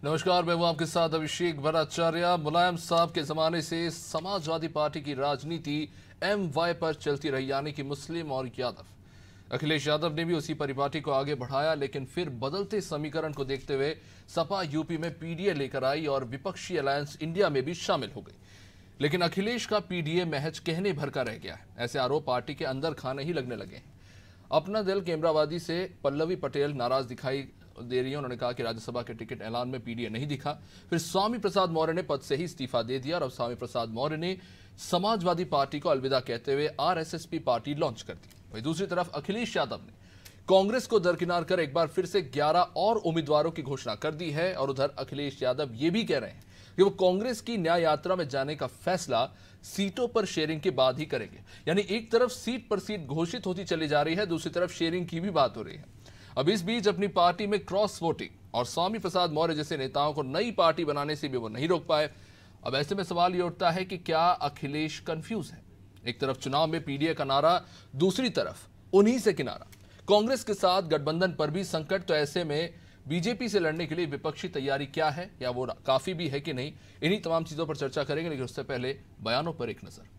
नमस्कार, मैं हूं आपके साथ अभिषेक भट्टाचार्य। मुलायम साहब के जमाने से समाजवादी पार्टी की राजनीति MY पर चलती रही, यानी कि मुस्लिम और यादव। अखिलेश यादव ने भी उसी परिपाटी को आगे बढ़ाया, लेकिन फिर बदलते समीकरण को देखते हुए सपा यूपी में PDA लेकर आई और विपक्षी अलायंस इंडिया में भी शामिल हो गई। लेकिन अखिलेश का PDA महज कहने भर का रह गया है। ऐसे आरोप पार्टी के अंदर खाने ही लगने लगे हैं। अपना दल केमरावादी से पल्लवी पटेल नाराज दिखाई दे रही है। उन्होंने कहा कि राज्यसभा के टिकट ऐलान में PDA नहीं दिखा। फिर स्वामी प्रसाद मौर्य ने पद से ही इस्तीफा दे दिया और अब स्वामी प्रसाद मौर्य ने समाजवादी पार्टी को अलविदा कहते हुए RSSP पार्टी लॉन्च कर दी। वहीं दूसरी तरफ अखिलेश यादव ने कांग्रेस को दरकिनार कर एक बार फिर से 11 और उम्मीदवारों की घोषणा कर दी है। और उधर अखिलेश यादव ये भी कह रहे हैं कि वो कांग्रेस की न्याय यात्रा में जाने का फैसला सीटों पर शेयरिंग के बाद ही करेंगे। यानी एक तरफ सीट पर सीट घोषित होती चली जा रही है, दूसरी तरफ शेयरिंग की भी बात हो रही है। अब इस बीच अपनी पार्टी में क्रॉस वोटिंग और स्वामी प्रसाद मौर्य जैसे नेताओं को नई पार्टी बनाने से भी वो नहीं रोक पाए। अब ऐसे में सवाल ये उठता है कि क्या अखिलेश कंफ्यूज है? एक तरफ चुनाव में PDA का नारा, दूसरी तरफ उन्हीं से किनारा। कांग्रेस के साथ गठबंधन पर भी संकट। तो ऐसे में बीजेपी से लड़ने के लिए विपक्षी तैयारी क्या है, या वो काफी भी है कि नहीं? इन्हीं तमाम चीजों पर चर्चा करेंगे, लेकिन उससे पहले बयानों पर एक नजर।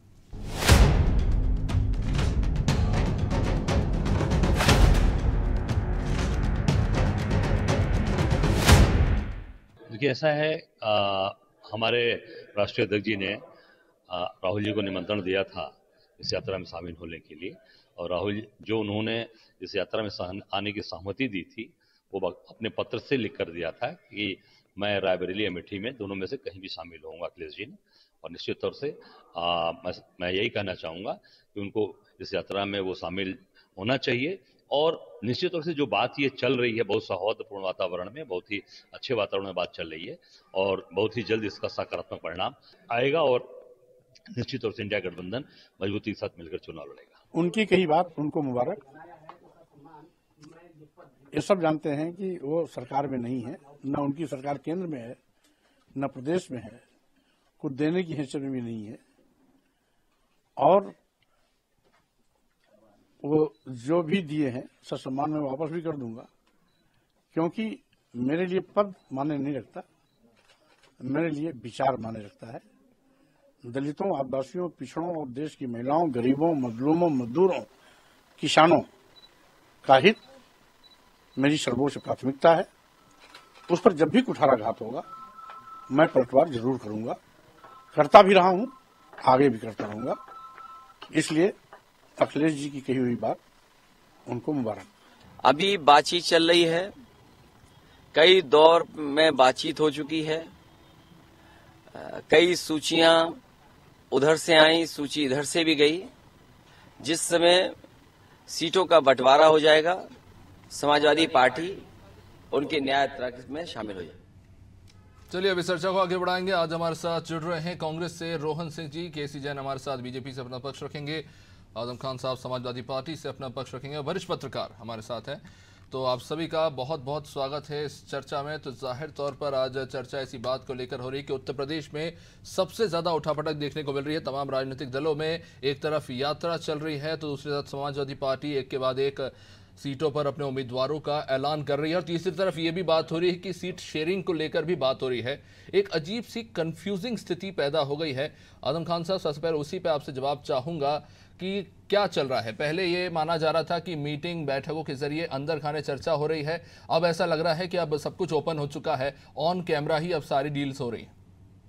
देखिए, ऐसा है, हमारे राष्ट्रीय अध्यक्ष जी ने राहुल जी को निमंत्रण दिया था इस यात्रा में शामिल होने के लिए। और राहुल जो उन्होंने इस यात्रा में आने की सहमति दी थी, वो अपने पत्र से लिख कर दिया था कि मैं रायबरेली अमेठी में दोनों में से कहीं भी शामिल होऊंगा, अखिलेश जी ने। और निश्चित तौर से मैं यही कहना चाहूँगा कि उनको इस यात्रा में वो शामिल होना चाहिए। और निश्चित तौर से जो बात ये चल रही है, बहुत सौहार्दपूर्ण वातावरण में, बहुत ही अच्छे वातावरण में बात चल रही है और बहुत ही जल्द इसका सकारात्मक परिणाम आएगा और निश्चित तौर से इंडिया गठबंधन मजबूती के साथ मिलकर चुनाव लड़ेगा। उनकी कही बात उनको मुबारक। ये सब जानते हैं कि वो सरकार में नहीं है, न उनकी सरकार केंद्र में है, न प्रदेश में है, कुछ देने की हैसियत में भी नहीं है। और वो जो भी दिए हैं ससम्मान में वापस भी कर दूंगा, क्योंकि मेरे लिए पद माने नहीं रखता, मेरे लिए विचार माने रखता है। दलितों, आदिवासियों, पिछड़ों और देश की महिलाओं, गरीबों, मजलूमों, मजदूरों, किसानों का हित मेरी सर्वोच्च प्राथमिकता है। उस पर जब भी कुठाराघात होगा मैं पलटवार जरूर करूंगा, करता भी रहा हूं, आगे भी करता रहूंगा। इसलिए अखिलेश जी की कही हुई बात उनको मुबारक। अभी बातचीत चल रही है, कई दौर में बातचीत हो चुकी है, कई सूचियां उधर से आई, सूची इधर से भी गई। जिस समय सीटों का बंटवारा हो जाएगा, समाजवादी पार्टी उनके न्याय यात्रा में शामिल हो जाएगी। चलिए, अभी चर्चा को आगे बढ़ाएंगे। आज हमारे साथ जुड़ रहे हैं कांग्रेस से रोहन सिंह जी, KC जैन हमारे साथ बीजेपी से अपना पक्ष रखेंगे, आजम खान साहब समाजवादी पार्टी से अपना पक्ष रखेंगे, वरिष्ठ पत्रकार हमारे साथ हैं। तो आप सभी का बहुत बहुत स्वागत है इस चर्चा में। तो जाहिर तौर पर आज चर्चा इसी बात को लेकर हो रही है कि उत्तर प्रदेश में सबसे ज्यादा उठापटक देखने को मिल रही है तमाम राजनीतिक दलों में। एक तरफ यात्रा चल रही है तो दूसरी तरफ समाजवादी पार्टी एक के बाद एक सीटों पर अपने उम्मीदवारों का ऐलान कर रही है, और तीसरी तरफ ये भी बात हो रही है कि सीट शेयरिंग को लेकर भी बात हो रही है। एक अजीब सी कंफ्यूजिंग स्थिति पैदा हो गई है। आजम खान साहब, सबसे पहले उसी पे आपसे जवाब चाहूंगा कि क्या चल रहा है। पहले ये माना जा रहा था कि मीटिंग बैठकों के जरिए अंदर खाने चर्चा हो रही है, अब ऐसा लग रहा है कि अब सब कुछ ओपन हो चुका है, ऑन कैमरा ही अब सारी डील्स हो रही है।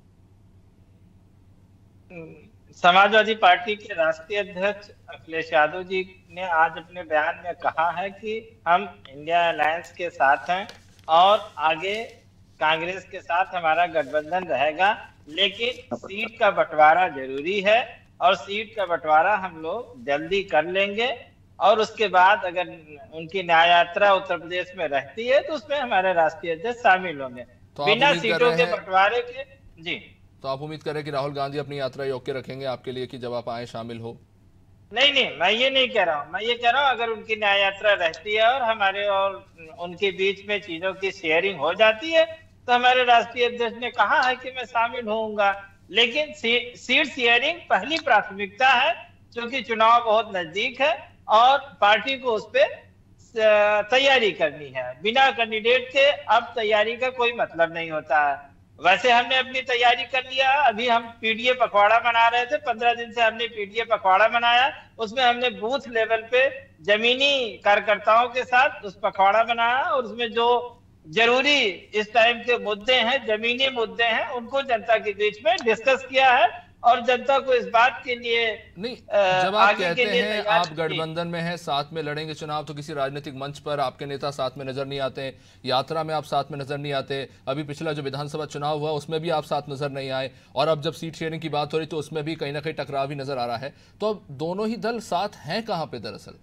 समाजवादी पार्टी के राष्ट्रीय अध्यक्ष अखिलेश यादव जी ने आज अपने बयान में कहा है कि हम इंडिया अलायंस के साथ हैं और आगे कांग्रेस के साथ हमारा गठबंधन रहेगा, लेकिन सीट का बंटवारा जरूरी है और सीट का बंटवारा हम लोग जल्दी कर लेंगे। और उसके बाद अगर उनकी न्याय यात्रा उत्तर प्रदेश में रहती है तो उसमें हमारे राष्ट्रीय अध्यक्ष शामिल होंगे। तो बिना सीटों के बंटवारे के। जी, तो आप उम्मीद करें कि राहुल गांधी अपनी यात्रा योग्य रखेंगे आपके लिए कि जब आप आए शामिल हो? नहीं, मैं ये नहीं कह रहा हूँ। मैं ये कह रहा हूँ अगर उनकी न्याय यात्रा रहती है और हमारे और उनके बीच में चीजों की शेयरिंग हो जाती है तो हमारे राष्ट्रीय अध्यक्ष ने कहा है कि मैं शामिल होऊंगा। लेकिन सीट शेयरिंग पहली प्राथमिकता है, क्योंकि चुनाव बहुत नजदीक है और पार्टी को उस पर तैयारी करनी है। बिना कैंडिडेट के अब तैयारी का कोई मतलब नहीं होता है। वैसे हमने अपनी तैयारी कर लिया। अभी हम पीडीए पखवाड़ा मना रहे थे, 15 दिन से हमने पीडीए पखवाड़ा मनाया। उसमें हमने बूथ लेवल पे जमीनी कार्यकर्ताओं के साथ उस पखवाड़ा बनाया और उसमें जो जरूरी इस टाइम के मुद्दे हैं, जमीनी मुद्दे हैं, उनको जनता के बीच में डिस्कस किया है और जनता को इस बात के लिए नहीं, जब आप आगे कहते के लिए हैं तैयार आप गठबंधन में हैं, साथ में लड़ेंगे चुनाव, तो किसी राजनीतिक मंच पर आपके नेता साथ में नजर नहीं आते, यात्रा में आप साथ में नजर नहीं आते। अभी पिछला जो विधानसभा चुनाव हुआ उसमें भी आप साथ नजर नहीं आए, और अब जब सीट शेयरिंग की बात हो रही तो उसमें भी कहीं ना कहीं टकराव ही नजर आ रहा है। तो अब दोनों ही दल साथ हैं कहां पे दरअसल?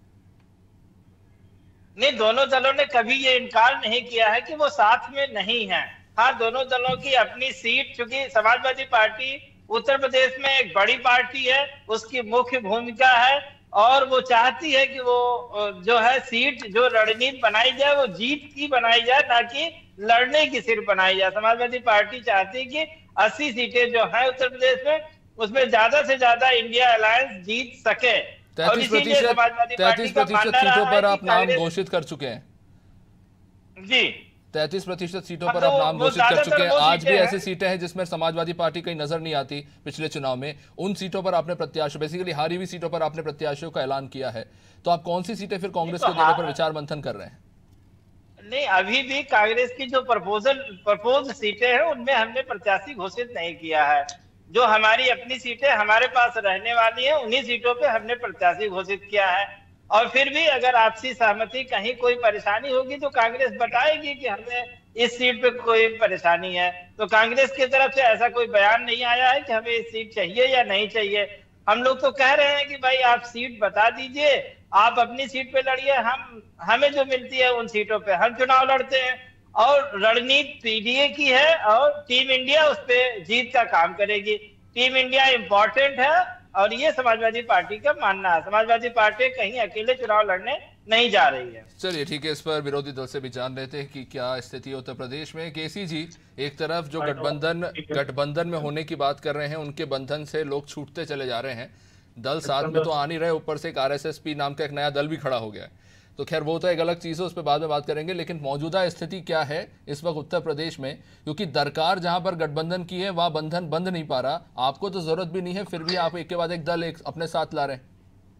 नहीं, दोनों दलों ने कभी ये इनकार नहीं किया है कि वो साथ में नहीं है। हाँ, दोनों दलों की अपनी सीट, चूंकि समाजवादी पार्टी उत्तर प्रदेश में एक बड़ी पार्टी है, उसकी मुख्य भूमिका है और वो चाहती है कि वो जो है सीट, जो रणनीति बनाई जाए वो जीत की बनाई जाए, ना कि लड़ने की सिर्फ बनाई जाए। समाजवादी पार्टी चाहती है कि 80 सीटें जो है उत्तर प्रदेश में, उसमें ज्यादा से ज्यादा इंडिया अलायंस जीत सके। 33% सीटों पर आप नाम घोषित कर चुके हैं जी। 33% सीटों पर आप नाम घोषित कर चुके हैं। आज भी ऐसी सीटें हैं जिसमें समाजवादी पार्टी कहीं नजर नहीं आती पिछले चुनाव में, उन सीटों पर आपने प्रत्याशी, बेसिकली हारी हुई सीटों पर आपने प्रत्याशियों का ऐलान किया है। तो आप कौन सी सीटें फिर कांग्रेस को देने पर विचार मंथन कर रहे हैं? नहीं, अभी भी कांग्रेस की जो प्रपोज सीटें हैं उनमें हमने प्रत्याशी घोषित नहीं किया है। जो हमारी अपनी सीटें हमारे पास रहने वाली हैं, उन्हीं सीटों पे हमने प्रत्याशी घोषित किया है। और फिर भी अगर आपसी सहमति, कहीं कोई परेशानी होगी तो कांग्रेस बताएगी कि हमें इस सीट पे कोई परेशानी है। तो कांग्रेस की तरफ से ऐसा कोई बयान नहीं आया है कि हमें इस सीट चाहिए या नहीं चाहिए। हम लोग तो कह रहे हैं कि भाई आप सीट बता दीजिए, आप अपनी सीट पे लड़िए, हमें जो मिलती है उन सीटों पे हम चुनाव लड़ते हैं। और रणनीति पीडीए की है और टीम इंडिया उस पे जीत का काम करेगी। टीम इंडिया इंपॉर्टेंट है और ये समाजवादी पार्टी का मानना है। समाजवादी पार्टी कहीं अकेले चुनाव लड़ने नहीं जा रही है। चलिए ठीक है, इस पर विरोधी दल से भी जान लेते हैं कि क्या स्थिति है उत्तर प्रदेश में। केसी जी, एक तरफ जो गठबंधन में होने की बात कर रहे हैं, उनके बंधन से लोग छूटते चले जा रहे हैं, दल साथ में तो आ नहीं रहे, ऊपर से एक आरएसएस नाम का एक नया दल भी खड़ा हो गया है। तो खैर वो तो एक अलग चीज़ है, उस पर बाद में बात करेंगे। लेकिन मौजूदा स्थिति क्या है इस वक्त उत्तर प्रदेश में, क्योंकि दरकार जहां पर गठबंधन की है वहां बंधन बंद नहीं पा रहा। आपको तो जरूरत भी नहीं है, फिर भी आप एक के बाद एक दल अपने साथ ला रहे हैं।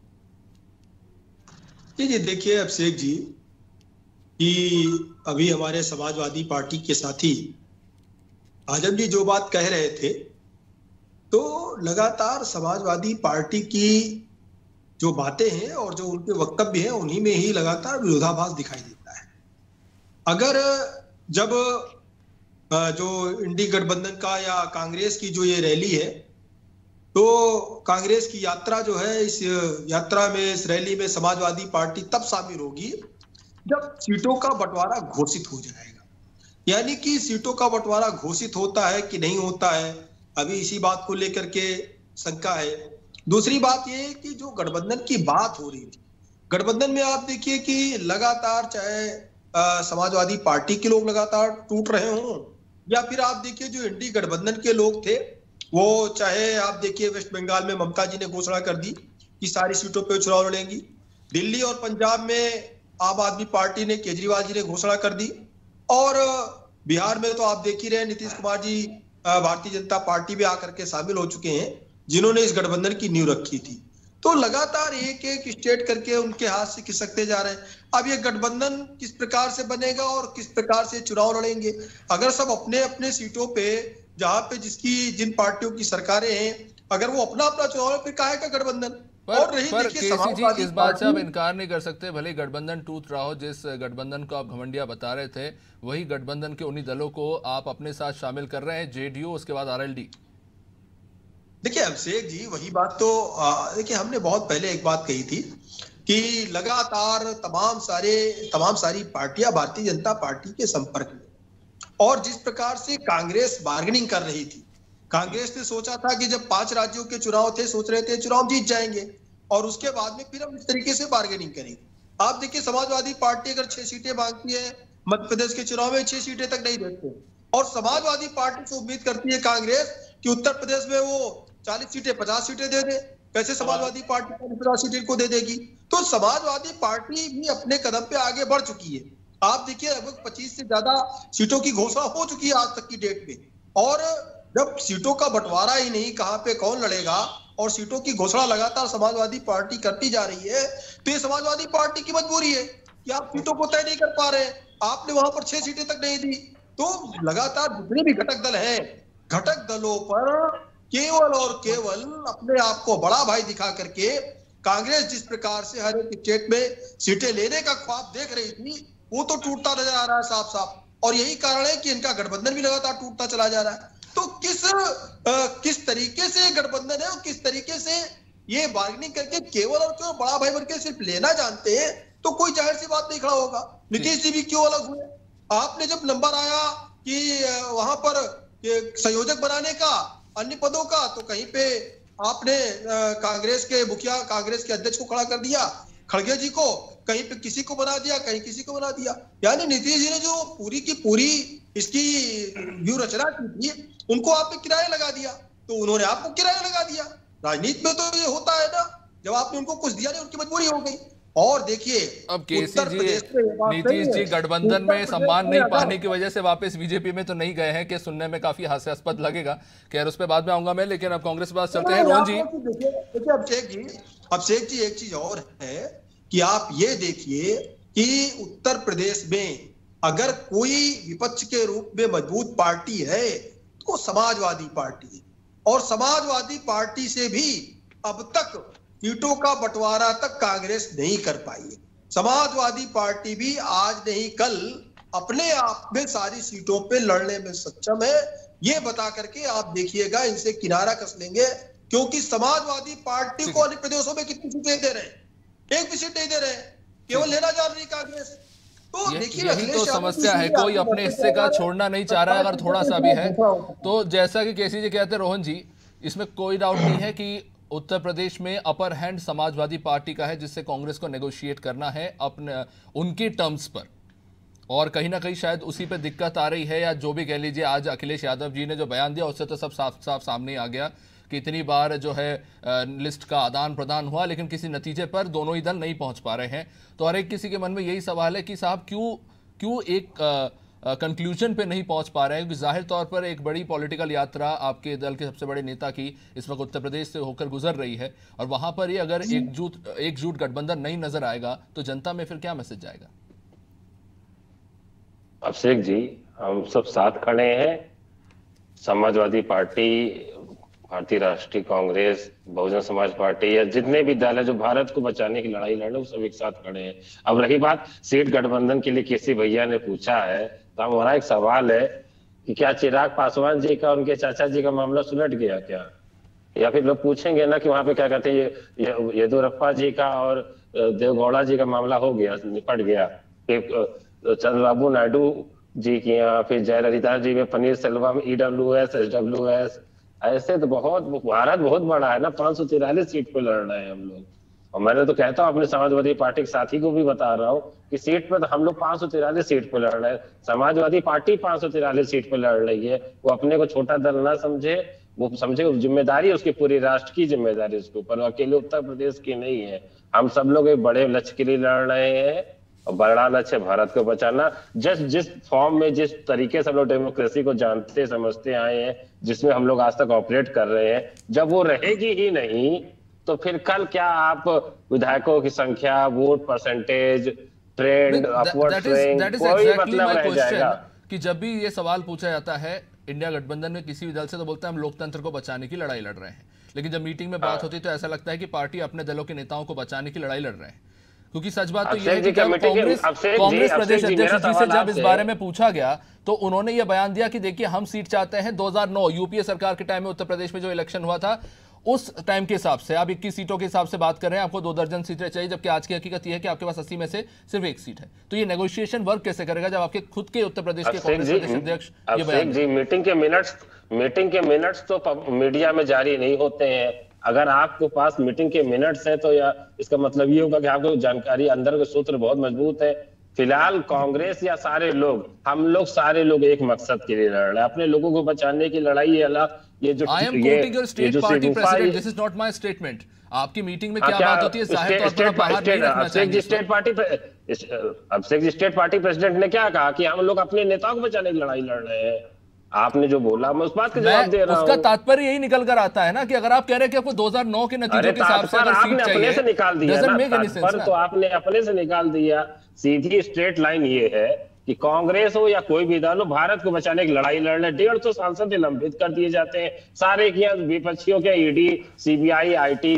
जी देखिए अभिषेक जी, कि अभी हमारे समाजवादी पार्टी के साथी आजम जी जो बात कह रहे थे, तो लगातार समाजवादी पार्टी की जो बातें हैं और जो उनके वक्तव्य हैं, उन्हीं में ही लगातार विरोधाभास दिखाई देता है। अगर जब जो इंडी गठबंधन का या कांग्रेस की जो ये रैली है, तो कांग्रेस की यात्रा जो है, इस यात्रा में, इस रैली में समाजवादी पार्टी तब शामिल होगी जब सीटों का बंटवारा घोषित हो जाएगा। यानी कि सीटों का बंटवारा घोषित होता है कि नहीं होता है, अभी इसी बात को लेकर के शंका है। दूसरी बात ये है कि जो गठबंधन की बात हो रही थी, गठबंधन में आप देखिए कि लगातार चाहे समाजवादी पार्टी के लोग लगातार टूट रहे हों, या फिर आप देखिए जो इंडी गठबंधन के लोग थे, वो चाहे आप देखिए वेस्ट बंगाल में ममता जी ने घोषणा कर दी कि सारी सीटों पे चुनाव लड़ेंगी, दिल्ली और पंजाब में आम आदमी पार्टी ने, केजरीवाल जी ने घोषणा कर दी, और बिहार में तो आप देख ही रहे नीतीश कुमार जी भारतीय जनता पार्टी में आकर के शामिल हो चुके हैं, जिन्होंने इस गठबंधन की नींव रखी थी। तो लगातार एक एक स्टेट करके उनके हाथ से खिसकते जा रहे हैं। अब ये गठबंधन किस प्रकार से बनेगा और किस प्रकार से चुनाव लड़ेंगे, अगर सब अपने अपने सीटों पे, जहां पे जिन पार्टियों की सरकारें हैं, अगर वो अपना अपना चुनाव, फिर काहे का गठबंधन। पर केसी जी, इस बात से आप इनकार नहीं कर सकते, भले गठबंधन टूट रहा हो, जिस गठबंधन को आप घमंडिया बता रहे थे, वही गठबंधन के उन्हीं दलों को आप अपने साथ शामिल कर रहे हैं, जेडीयू, उसके बाद आरएलडी। देखिए अभिषेक जी, वही बात तो देखिए हमने बहुत पहले एक बात कही थी कि लगातार तमाम सारी पार्टियां भारतीय जनता पार्टी के संपर्क में, और जिस प्रकार से कांग्रेस बार्गेनिंग कर रही थी, कांग्रेस ने सोचा था कि जब 5 राज्यों के चुनाव थे, सोच रहे थे चुनाव जीत जाएंगे और उसके बाद में फिर हम इस तरीके से बार्गेनिंग करेंगे। आप देखिए समाजवादी पार्टी अगर 6 सीटें मांगती है मध्य प्रदेश के चुनाव में, 6 सीटें तक नहीं देते, और समाजवादी पार्टी से उम्मीद करती है कांग्रेस कि उत्तर प्रदेश में वो 40 सीटें 50 सीटें दे दे, कैसे समाजवादी पार्टी 50 सीटें को दे देगी? तो समाजवादी पार्टी भी अपने कदम पे आगे बढ़ चुकी है। आप देखिए लगभग 25 से ज्यादा सीटों की घोषणा हो चुकी है आज तक की डेट में, और जब सीटों का बंटवारा ही नहीं, कहां पे कौन लड़ेगा, और सीटों की घोषणा लगातार समाजवादी पार्टी करती जा रही है, तो ये समाजवादी पार्टी की मजबूरी है कि आप सीटों को तय नहीं कर पा रहे। आपने वहां पर 6 सीटें तक नहीं दी। तो लगातार जितने भी घटक दल हैं, घटक दलों पर केवल और केवल अपने आप को बड़ा भाई दिखा करके कांग्रेस जिस प्रकार से हर एक स्टेट में सीटें लेने का ख्वाब देख रही थी, वो तो टूटता नजर आ रहा है साफ साफ। और यही कारण है कि इनका गठबंधन भी लगातार टूटता चला जा रहा है। तो किस तरीके से गठबंधन है और किस तरीके से ये बार्गेनिंग करके केवल और केवल बड़ा भाई बनकर सिर्फ लेना जानते हैं, तो कोई जाहिर सी बात नहीं खड़ा होगा। नीतीश जी भी क्यों अलग हुए? आपने जब नंबर आया कि वहां पर संयोजक बनाने का अन्य पदों का, तो कहीं पे आपने कांग्रेस के मुखिया, कांग्रेस के अध्यक्ष को खड़ा कर दिया, खड़गे जी को, कहीं पे किसी को बना दिया, कहीं किसी को बना दिया। यानी नीतीश जी ने जो पूरी की पूरी इसकी व्यूह रचना की थी, उनको आपने किराए लगा दिया, तो उन्होंने आपको किराए लगा दिया। राजनीति में तो ये होता है ना, जब आपने उनको कुछ दिया नहीं, उनकी मजबूरी हो गई। और देखिए अब केसी जी, नीतीश जी गठबंधन में सम्मान नहीं पाने की वजह से वापस बीजेपी में तो नहीं गए हैं, कि सुनने में काफी हास्यास्पद लगेगा। खैर उस पर बाद में आऊंगा मैं, लेकिन अब कांग्रेस पास चलते हैं। रोहन जी, देखिए अभिषेक जी एक चीज और है कि आप ये देखिए कि उत्तर प्रदेश में अगर कोई विपक्ष के रूप में मजबूत पार्टी है तो समाजवादी पार्टी है, और समाजवादी पार्टी से भी अब तक सीटों का बंटवारा तक कांग्रेस नहीं कर पाई है। समाजवादी पार्टी भी आज नहीं कल अपने आप में सारी सीटों पे लड़ने में सक्षम है। ये बता करके आप देखिएगा, इनसे किनारा कस लेंगे, क्योंकि समाजवादी पार्टी को अन्य प्रदेशों में कितनी सीटें दे रहे हैं? एक भी सीट नहीं दे रहे हैं, केवल लेना चाह रही कांग्रेस। तो देखिए यही तो समस्या है, कोई अपने हिस्से का छोड़ना नहीं चाह रहा है, अगर थोड़ा सा भी है तो। जैसा कि केसी जी कहते हैं, रोहन जी, इसमें कोई डाउट नहीं है कि उत्तर प्रदेश में अपर हैंड समाजवादी पार्टी का है, जिससे कांग्रेस को नेगोशिएट करना है अपने उनकी टर्म्स पर, और कहीं ना कहीं शायद उसी पे दिक्कत आ रही है, या जो भी कह लीजिए। आज अखिलेश यादव जी ने जो बयान दिया उससे तो सब साफ साफ सामने आ गया कि इतनी बार जो है लिस्ट का आदान प्रदान हुआ, लेकिन किसी नतीजे पर दोनों ही दल नहीं पहुंच पा रहे हैं। तो हर एक किसी के मन में यही सवाल है कि साहब क्यों एक कंक्लूजन पे नहीं पहुंच पा रहे हैं, क्योंकि जाहिर तौर पर एक बड़ी पॉलिटिकल यात्रा आपके दल के सबसे बड़े नेता की इस वक्त उत्तर प्रदेश से होकर गुजर रही है, और वहां पर ही अगर एकजुट गठबंधन नहीं नजर आएगा तो जनता में फिर क्या मैसेज जाएगा? अभिषेक जी, हम सब साथ खड़े हैं। समाजवादी पार्टी, भारतीय राष्ट्रीय कांग्रेस, बहुजन समाज पार्टी, या जितने भी दल है जो भारत को बचाने की लड़ाई लड़ रहे हैं, वो सब एक साथ खड़े हैं। अब रही बात सीट गठबंधन के लिए केसी भैया ने पूछा है, तो हमारा एक सवाल है कि क्या चिराग पासवान जी का, उनके चाचा जी का मामला सुलट गया क्या? या फिर लोग पूछेंगे ना कि वहां पे क्या कहते हैं, येदियुरप्पा जी का और देवगौड़ा जी का मामला हो गया, निपट गया, चंद्रबाबू नायडू जी की, या फिर जयललिता जी में, पनीर सेल्वम, EWS, SWS, ऐसे तो भारत बहुत बड़ा है ना, 543 सीट पे लड़ रहे हैं हम लोग। और मैंने तो कहता हूँ अपने समाजवादी पार्टी के साथी को भी बता रहा हूँ कि सीट पे तो हम लोग 543 सीट पे लड़ रहे हैं, समाजवादी पार्टी 543 सीट पे लड़ रही है। वो अपने को छोटा दल ना समझे, वो समझे जिम्मेदारी उसकी पूरी राष्ट्र की जिम्मेदारी उसके ऊपर, अकेले उत्तर प्रदेश की नहीं है। हम सब लोग एक बड़े लक्ष्य के लिए लड़ रहे हैं, और बड़ा लक्ष्य है भारत को बचाना। जिस फॉर्म में, जिस तरीके से हम लोग डेमोक्रेसी को जानते समझते आए हैं, जिसमें हम लोग आज तक ऑपरेट कर रहे हैं, जब वो रहेगी ही नहीं तो फिर कल क्या आप विधायकों की संख्या, vote percentage, trend, upward trend, कोई मतलब रह जाएगा? कि जब भी ये सवाल पूछा जाता है इंडिया गठबंधन में किसी भी दल से, तो बोलते हैं हम लोकतंत्र को बचाने की लड़ाई लड़ रहे हैं, लेकिन जब मीटिंग में बात होती है तो ऐसा लगता है कि पार्टी अपने दलों के नेताओं को बचाने की लड़ाई लड़ रहे हैं। क्योंकि सच बात तो यह है कि कांग्रेस प्रदेश अध्यक्ष जी से जब इस बारे में पूछा गया तो उन्होंने यह बयान दिया कि देखिए हम सीट चाहते हैं 2009 यूपीए सरकार के टाइम में उत्तर प्रदेश में जो इलेक्शन हुआ था उस टाइम के हिसाब से, आप 21 सीटों के हिसाब से बात कर रहे हैं, आपको 2 दर्जन सीटें चाहिए, जबकि आज की हकीकत यह है कि आपके पास 80 में से सिर्फ 1 सीट है। तो ये नेगोशिएशन वर्क कैसे करेगा जब आपके खुद के उत्तर प्रदेश के कांग्रेस प्रदेश अध्यक्ष ये बयान जी? मीटिंग के मिनट्स तो मीडिया में जारी नहीं होते हैं। अगर आपके पास मीटिंग के मिनट्स है तो या इसका मतलब ये होगा कि आपको जानकारी, अंदर के सूत्र बहुत मजबूत है। फिलहाल कांग्रेस या सारे लोग, हम लोग सारे लोग एक मकसद के लिए लड़ रहे हैं, अपने लोगों को बचाने की लड़ाई है। I am quoting your state party president, this is not my statement. आपकी मीटिंग में क्या बात होती है जाहिर तौर पर बाहर नहीं रखना चाहिए। Abhishek ji state party president ने क्या कहा कि हम लोग अपने नेताओं को बचाने की लड़ाई लड़ रहे हैं। आपने जो बोला मैं उस बात का जवाब दे रहा हूं। उसका तात्पर्य यही निकल कर आता है ना कि अगर आप कह रहे हैं कि आपको 2009 के नतीजों के हिसाब से अगर सीट चाहिए, अपने से निकाल दिया ना, तो आपने अपने से निकाल दिया। सीधी स्ट्रेट लाइन ये है कि कांग्रेस हो या कोई भी दल हो, भारत को बचाने की लड़ाई लड़ रहे। 150 सांसद निलंबित कर दिए जाते हैं, सारे किया विपक्षियों के ईडी, सीबीआई, आईटी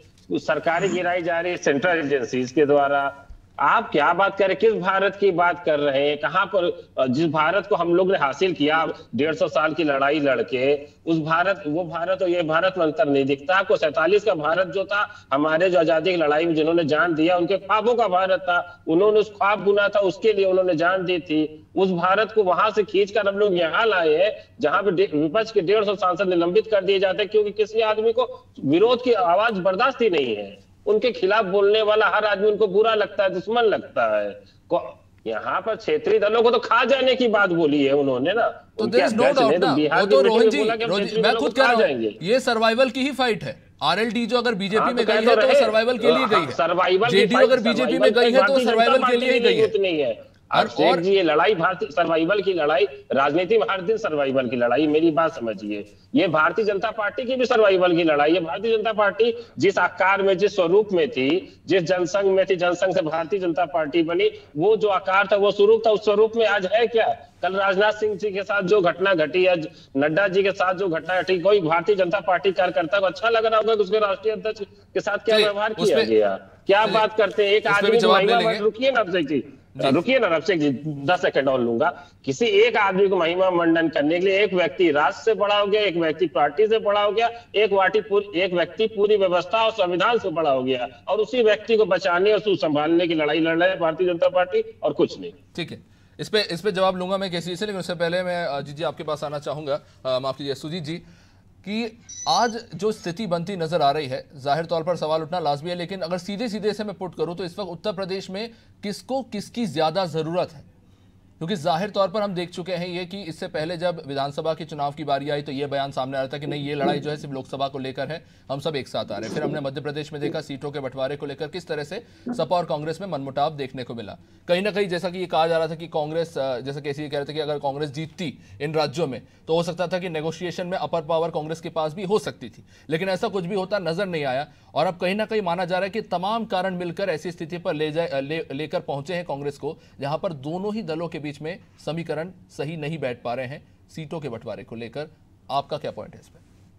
सरकारी गिराई जा रही है सेंट्रल एजेंसीज के द्वारा। आप क्या बात कर रहे, किस भारत की बात कर रहे हैं? कहां पर जिस भारत को हम लोग ने हासिल किया 150 साल की लड़ाई लड़के, उस भारत, वो भारत और ये भारत में अंतर नहीं दिखता आपको। 47 का भारत जो था, हमारे जो आजादी की लड़ाई में जिन्होंने जान दिया, उनके ख्वाबों का भारत था, उन्होंने उस ख्वाब बुना था, उसके लिए उन्होंने जान दी थी। उस भारत को वहां से खींचकर हम लोग यहाँ लाए हैं जहां पे विपक्ष के 150 सांसद निलंबित कर दिए जाते हैं, क्योंकि किसी आदमी को विरोध की आवाज बर्दाश्त ही नहीं है। उनके खिलाफ बोलने वाला हर आदमी उनको बुरा लगता है, दुश्मन लगता है। यहाँ पर क्षेत्रीय दलों को तो खा जाने की बात बोली है उन्होंने ना। तो देयर इज नो डाउट ना, वो तो रोहन जी मैं खुद कह रहा हूं ये सर्वाइवल की ही फाइट है। आरएलडी जो अगर बीजेपी में गई है तो सर्वाइवल के लिए गई है, जेडीयू अगर बीजेपी में गई है तो सर्वाइवल के लिए ही गई है। और जी ये लड़ाई भारतीय सर्वाइवल की लड़ाई, राजनीति में हर दिन सर्वाइवल की लड़ाई, मेरी बात समझिए। ये भारतीय जनता पार्टी की भी सर्वाइवल की लड़ाई है। भारतीय जनता पार्टी जिस आकार में, जिस स्वरूप में थी, जिस जनसंघ में थी, जनसंघ से भारतीय जनता पार्टी बनी, वो जो आकार था, वो स्वरूप था, उस स्वरूप में आज है क्या? कल राजनाथ सिंह जी के साथ जो घटना घटी, आज नड्डा जी के साथ जो घटना घटी, कोई भारतीय जनता पार्टी कार्यकर्ता को अच्छा लग रहा होगा कि उसके राष्ट्रीय अध्यक्ष के साथ क्या व्यवहार किया गया? क्या बात करते हैं? एक आदमी, रुकिए ना अभिषेक जी, रुकिए ना अभिषेक जी, 10 सेकंड और लूंगा। किसी एक आदमी को महिमा मंडन करने के लिए एक व्यक्ति राष्ट्र से बड़ा हो गया, एक व्यक्ति पार्टी से बड़ा हो गया, एक व्यक्ति पूरी व्यवस्था और संविधान से बड़ा हो गया, और उसी व्यक्ति को बचाने और संभालने की लड़ाई लड़ रहे हैं भारतीय जनता पार्टी, और कुछ नहीं। ठीक है, इस पे जवाब लूंगा मैं केसी से, लेकिन उससे पहले मैं अजीत जी आपके पास आना चाहूंगा, माफ कीजिए सुजीत जी, कि आज जो स्थिति बनती नजर आ रही है, जाहिर तौर पर सवाल उठना लाजमी है, लेकिन अगर सीधे सीधे से मैं पुट करूं तो इस वक्त उत्तर प्रदेश में किसको किसकी ज्यादा जरूरत है? क्योंकि जाहिर तौर पर हम देख चुके हैं ये कि इससे पहले जब विधानसभा के चुनाव की बारी आई तो ये बयान सामने आ रहा था कि नहीं, ये लड़ाई जो है सिर्फ लोकसभा को लेकर है, हम सब एक साथ आ रहे हैं। फिर हमने मध्य प्रदेश में देखा सीटों के बंटवारे को लेकर किस तरह से सपा और कांग्रेस में मनमुटाव देखने को मिला। कहीं ना कहीं जैसा कि ये कहा जा रहा था कि कांग्रेस, जैसा कैसी कह रहे थे कि अगर कांग्रेस जीतती इन राज्यों में तो हो सकता था कि नेगोशिएशन में अपर पावर कांग्रेस के पास भी हो सकती थी, लेकिन ऐसा कुछ भी होता नजर नहीं आया। और अब कहीं ना कहीं माना जा रहा है कि तमाम कारण मिलकर ऐसी स्थिति पर लेकर पहुंचे हैं कांग्रेस को, जहां पर दोनों ही दलों के बीच में समीकरण सही नहीं बैठ पा रहे हैं सीटों के बंटवारे को लेकर। आपका क्या पॉइंट है इस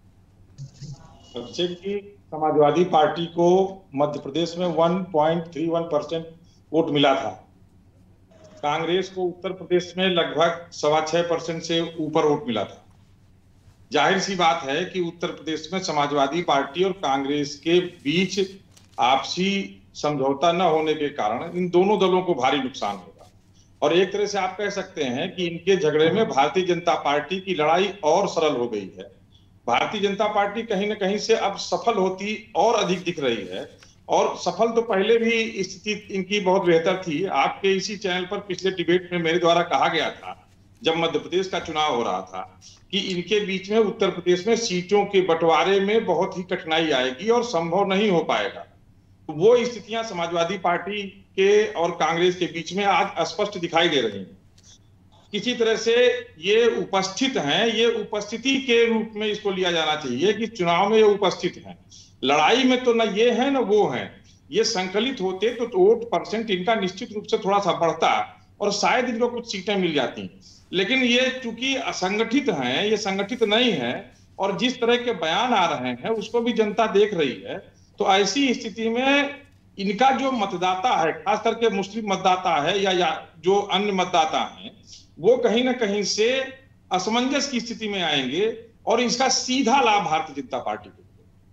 पर? अभिषेक जी, समाजवादी पार्टी को मध्य प्रदेश में 1.31% वोट मिला था। कांग्रेस को उत्तर प्रदेश में लगभग 6.25% से ऊपर वोट मिला था। जाहिर सी बात है कि उत्तर प्रदेश में समाजवादी पार्टी और कांग्रेस के बीच आपसी समझौता न होने के कारण इन दोनों दलों को भारी नुकसान होगा, और एक तरह से आप कह सकते हैं कि इनके झगड़े में भारतीय जनता पार्टी की लड़ाई और सरल हो गई है। भारतीय जनता पार्टी कहीं ना कहीं से अब सफल होती और अधिक दिख रही है, और सफल तो पहले भी स्थिति इनकी बहुत बेहतर थी। आपके इसी चैनल पर पिछले डिबेट में मेरे द्वारा कहा गया था, जब मध्य प्रदेश का चुनाव हो रहा था, कि इनके बीच में उत्तर प्रदेश में सीटों के बंटवारे में बहुत ही कठिनाई आएगी और संभव नहीं हो पाएगा। तो वो स्थितियां समाजवादी पार्टी के और कांग्रेस के बीच में आज स्पष्ट दिखाई दे रही हैं। किसी तरह से ये उपस्थित हैं, ये उपस्थिति के रूप में इसको लिया जाना चाहिए कि चुनाव में ये उपस्थित हैं। लड़ाई में तो न ये है न वो है। ये संकलित होते तो वोट परसेंट इनका निश्चित रूप से थोड़ा सा बढ़ता और शायद इनको कुछ सीटें मिल जाती, लेकिन ये चूंकि असंगठित हैं, ये संगठित नहीं है, और जिस तरह के बयान आ रहे हैं उसको भी जनता देख रही है। तो ऐसी स्थिति में इनका जो मतदाता है, खास करके मुस्लिम मतदाता है या जो अन्य मतदाता हैं, वो कहीं ना कहीं से असमंजस की स्थिति में आएंगे और इसका सीधा लाभ भारतीय जनता पार्टी को।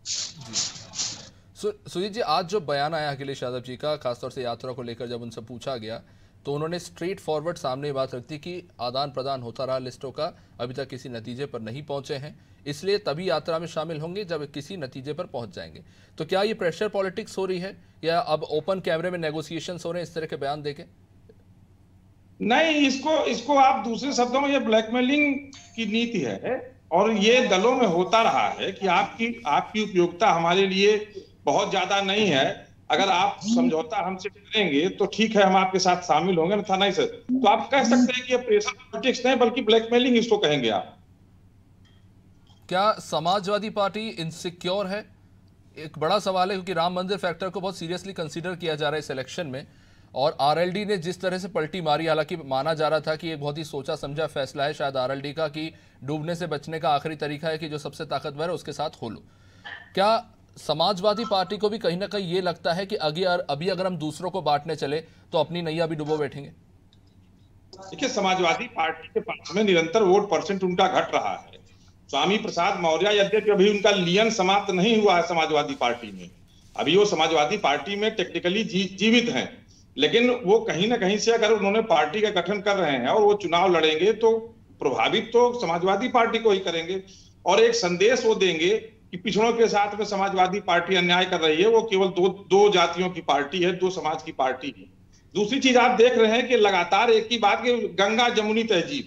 सुजीत जी, आज जो बयान आया अखिलेश यादव जी का, खासतौर से यात्रा को लेकर जब उनसे पूछा गया तो उन्होंने स्ट्रेट फॉरवर्ड सामने ये बात रखती कि आदान प्रदान होता रहा लिस्टों का, अभी तक किसी नतीजे पर नहीं पहुंचे हैं, इसलिए तभी यात्रा में शामिल होंगे जब किसी नतीजे पर पहुंच जाएंगे। तो क्या ये प्रेशर पॉलिटिक्स हो रही है या अब ओपन कैमरे में नेगोशिएशंस हो रहे हैं इस तरह के बयान देके? नहीं, इसको आप दूसरे शब्दों में ये ब्लैकमेलिंग की नीति है, और ये दलों में होता रहा है कि आपकी उपयोगिता हमारे लिए बहुत ज्यादा नहीं है, अगर आप समझौता हमसे करेंगे तो ठीक है, हम आपके साथ शामिल होंगे, ना था नहीं सर। तो आप कह सकते हैं कि ये प्रेशर पॉलिटिक्स नहीं बल्कि ब्लैकमेलिंग इसको कहेंगे आप। क्या समाजवादी पार्टी इनसिक्योर है? एक बड़ा सवाल है, क्योंकि राम मंदिर फैक्टर को बहुत सीरियसली कंसीडर किया जा रहा है इस इलेक्शन में, और आरएलडी ने जिस तरह से पलटी मारी, हालांकि माना जा रहा था कि एक बहुत ही सोचा समझा फैसला है शायद आरएलडी का, कि डूबने से बचने का आखिरी तरीका है कि जो सबसे ताकतवर है उसके साथ हो लो। क्या समाजवादी पार्टी को भी कहीं ना कहीं ये लगता है कि अभी अगर हम दूसरों को बांटने चले तो अपनी नैया भी डुबो बैठेंगे? देखिए, समाजवादी पार्टी के पास में निरंतर वोट परसेंट उनका घट रहा है। स्वामी प्रसाद मौर्य यद्यपि अभी उनका लियन समाप्त नहीं हुआ है समाजवादी पार्टी में, अभी वो समाजवादी पार्टी में टेक्निकली जीवित हैं, लेकिन वो कहीं ना कहीं से अगर उन्होंने पार्टी का गठन कर रहे हैं और वो चुनाव लड़ेंगे तो प्रभावित तो समाजवादी पार्टी को ही करेंगे, और एक संदेश वो देंगे कि पिछड़ों के साथ में समाजवादी पार्टी अन्याय कर रही है, वो केवल दो जातियों की पार्टी है, दो समाज की पार्टी है। दूसरी चीज आप देख रहे हैं कि लगातार एक ही बात कि गंगा जमुनी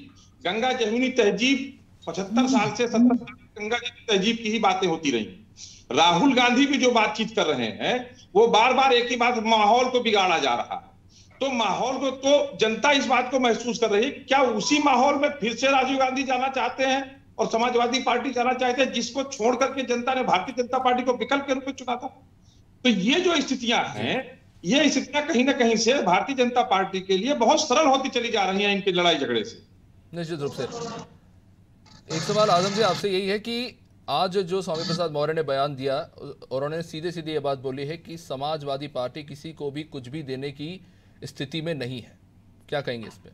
तहजीब 75 साल से 70 साल गंगा जमुनी तहजीब की ही बातें होती रही। राहुल गांधी भी जो बातचीत कर रहे हैं वो बार बार एक ही बात, माहौल को बिगाड़ा जा रहा है। तो माहौल को तो जनता इस बात को महसूस कर रही है। क्या उसी माहौल में फिर से राजीव गांधी जाना चाहते हैं और समाजवादी पार्टी जाना चाहते हैं, जिसको छोड़ करके जनता ने भारतीय जनता पार्टी को विकल्प के रूप में चुना था? तो ये जो स्थितियां हैं, ये स्थितियां कहीं ना कहीं से भारतीय जनता पार्टी के लिए बहुत सरल होती चली जा रही हैं इनके लड़ाई झगड़े से। निश्चित रूप से। एक सवाल आजम जी आपसे यही है कि आज जो स्वामी प्रसाद मौर्य ने बयान दिया और उन्होंने सीधे सीधे ये बात बोली है कि समाजवादी पार्टी किसी को भी कुछ भी देने की स्थिति में नहीं है, क्या कहेंगे इस पे?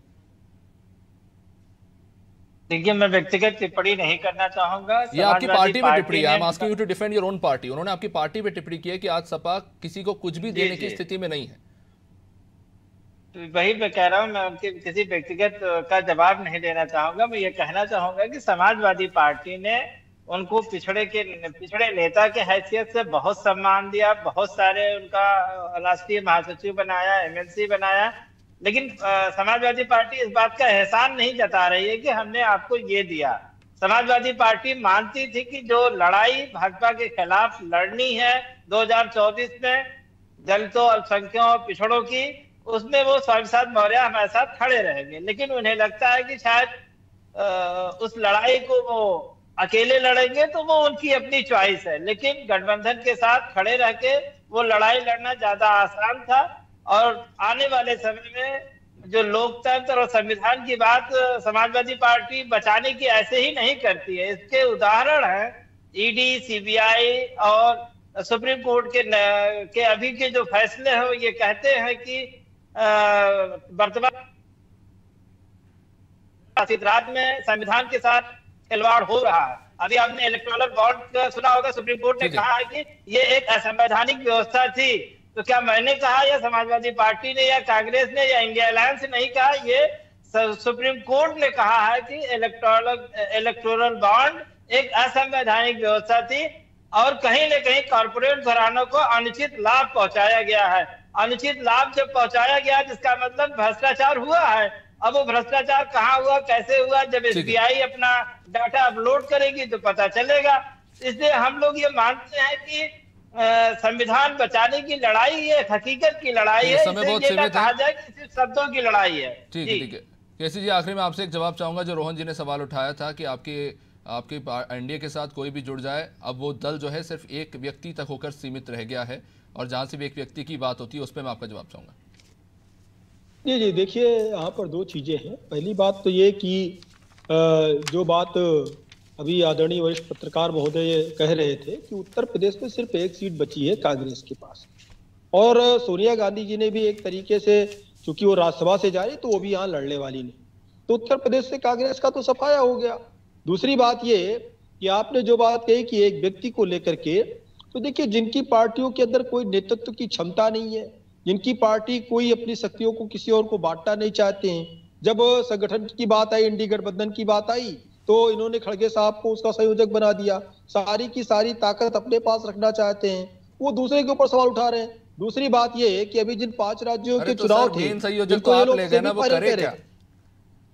देखिए, मैं व्यक्तिगत टिप्पणी नहीं करना चाहूंगा। ये आपकी पार्टी पे टिप्पणी है, I am asking you to defend your own party. उन्होंने आपकी पार्टी पे टिप्पणी की है कि आज सपा किसी को कुछ भी देने की स्थिति में नहीं है। तो वही मैं कह रहा हूं, मैं उनके किसी व्यक्तिगत का जवाब नहीं देना चाहूंगा। मैं ये कहना चाहूंगा कि समाजवादी पार्टी ने उनको पिछड़े नेता के हैसियत से बहुत सम्मान दिया, बहुत सारे उनका राष्ट्रीय महासचिव बनाया, एमएलसी बनाया, लेकिन समाजवादी पार्टी इस बात का एहसान नहीं जता रही है कि हमने आपको ये दिया। समाजवादी पार्टी मानती थी कि जो लड़ाई भाजपा के खिलाफ लड़नी है 2024 में दलितों, अल्पसंख्यकों और पिछड़ों की, उसमें वो स्वामी प्रसाद मौर्य हमारे साथ खड़े रहेंगे। लेकिन उन्हें लगता है कि शायद उस लड़ाई को वो अकेले लड़ेंगे तो वो उनकी अपनी चॉइस है, लेकिन गठबंधन के साथ खड़े रह के वो लड़ाई लड़ना ज्यादा आसान था। और आने वाले समय में जो लोकतंत्र और संविधान की बात समाजवादी पार्टी बचाने की ऐसे ही नहीं करती है। इसके उदाहरण हैं ईडी, सीबीआई और सुप्रीम कोर्ट के अभी के जो फैसले हैं, वो ये कहते हैं कि वर्तमान रात में संविधान के साथ खिलवाड़ हो रहा है। अभी आपने इलेक्टोरल बॉन्ड सुना होगा, सुप्रीम कोर्ट ने कहा है कि ये एक असंवैधानिक व्यवस्था थी। तो क्या मैंने कहा या समाजवादी पार्टी ने या कांग्रेस ने या इंडिया अलायंस ने नहीं कहा, ये सुप्रीम कोर्ट ने कहा है कि इलेक्टोरल बॉन्ड एक असंवैधानिक व्यवस्था थी और कहीं न कहीं कॉर्पोरेट घरानों को अनुचित लाभ पहुंचाया गया है। अनुचित लाभ जब पहुंचाया गया जिसका मतलब भ्रष्टाचार हुआ है। अब वो भ्रष्टाचार कहाँ हुआ, कैसे हुआ, जब एसबीआई अपना डाटा अपलोड करेगी तो पता चलेगा। इसलिए हम लोग ये मानते हैं कि संविधान बचाने की लड़ाई ये हकीकत की लड़ाई है, इसे ये कहा जाए कि सिर्फ शब्दों की लड़ाई है। ठीक है केसी जी, आखिरी में आपसे एक जवाब चाहूंगा। जो रोहन जी ने सवाल उठाया था कि आपके एनडीए के साथ कोई भी जुड़ जाए, अब वो दल जो है सिर्फ एक व्यक्ति तक होकर सीमित रह गया है और जहां से भी एक व्यक्ति की बात होती है उस पर मैं आपका जवाब चाहूंगा। जी देखिए, यहाँ पर दो चीजें हैं। पहली बात तो ये कि जो बात अभी आदरणीय वरिष्ठ पत्रकार महोदय कह रहे थे कि उत्तर प्रदेश में सिर्फ एक सीट बची है कांग्रेस के पास, और सोनिया गांधी जी ने भी एक तरीके से, चूंकि वो राज्यसभा से जा रही तो वो भी यहाँ लड़ने वाली नहीं, तो उत्तर प्रदेश से कांग्रेस का तो सफाया हो गया। दूसरी बात ये कि आपने जो बात कही कि एक व्यक्ति को लेकर के, तो देखिए जिनकी पार्टियों के अंदर कोई नेतृत्व की क्षमता नहीं है, जिनकी पार्टी कोई अपनी शक्तियों को किसी और को बांटना नहीं चाहते हैं, जब संगठन की बात आई, इंडी गठबंधन की बात आई, तो इन्होंने खड़गे साहब को उसका संयोजक बना दिया। सारी की सारी ताकत अपने पास रखना चाहते हैं, वो दूसरे के ऊपर सवाल उठा रहे हैं। दूसरी बात ये है कि अभी जिन 5 राज्यों के चुनाव थे,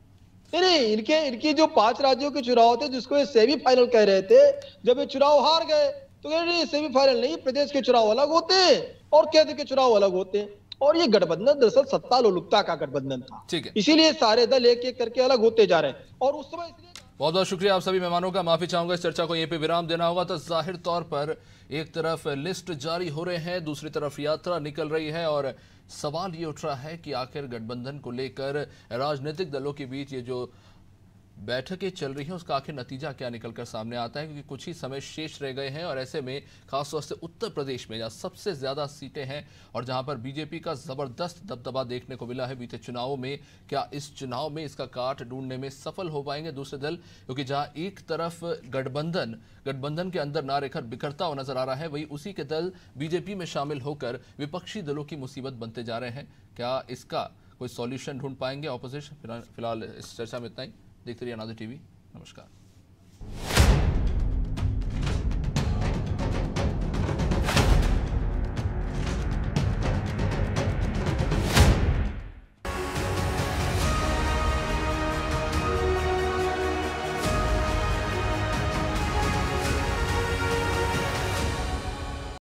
नहीं, इनके जो 5 राज्यों के चुनाव थे जिसको ये सेमीफाइनल कह रहे थे, जब ये चुनाव हार गए तो कह रहे सेमीफाइनल नहीं, प्रदेश के चुनाव अलग होते हैं और केंद्र के चुनाव अलग होते हैं। और ये गठबंधन दरअसल सत्ता लोलुपता का गठबंधन था, ठीक है, इसीलिए सारे दल एक एक करके अलग होते जा रहे हैं। और उस समय बहुत बहुत शुक्रिया आप सभी मेहमानों का। माफी चाहूंगा, इस चर्चा को यहीं पे विराम देना होगा। तो जाहिर तौर पर एक तरफ लिस्ट जारी हो रहे हैं, दूसरी तरफ यात्रा निकल रही है और सवाल ये उठ रहा है कि आखिर गठबंधन को लेकर राजनीतिक दलों के बीच ये जो बैठकें चल रही हैं उसका आखिर नतीजा क्या निकलकर सामने आता है, क्योंकि कुछ ही समय शेष रह गए हैं और ऐसे में खासतौर से उत्तर प्रदेश में जहाँ सबसे ज्यादा सीटें हैं और जहां पर बीजेपी का जबरदस्त दबदबा देखने को मिला है बीते चुनावों में, क्या इस चुनाव में इसका काट ढूंढने में सफल हो पाएंगे दूसरे दल? क्योंकि जहां एक तरफ गठबंधन के अंदर ना रहकर बिखरता हुआ नजर आ रहा है, वही उसी के दल बीजेपी में शामिल होकर विपक्षी दलों की मुसीबत बनते जा रहे हैं। क्या इसका कोई सॉल्यूशन ढूंढ पाएंगे ऑपोजिशन? फिलहाल इस चर्चा में इतना ही। देखते रहिए अनादि टीवी। नमस्कार।